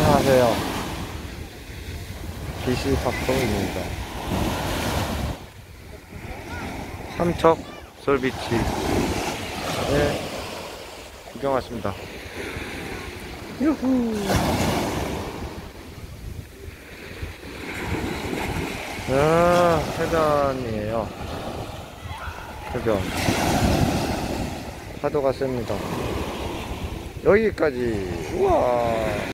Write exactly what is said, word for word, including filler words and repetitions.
안녕하세요. 비씨faktor입니다. 삼척 솔비치에 구경 왔습니다. 유후. 아, 해변이에요. 해변. 파도가 셉니다. 여기까지. 우와.